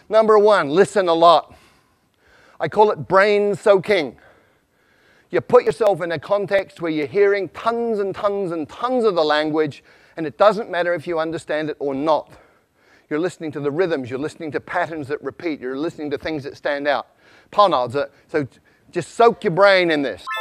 Number one, listen a lot. I call it brain soaking. You put yourself in a context where you're hearing tons and tons and tons of the language, and it doesn't matter if you understand it or not. You're listening to the rhythms, you're listening to patterns that repeat, you're listening to things that stand out. So just soak your brain in this.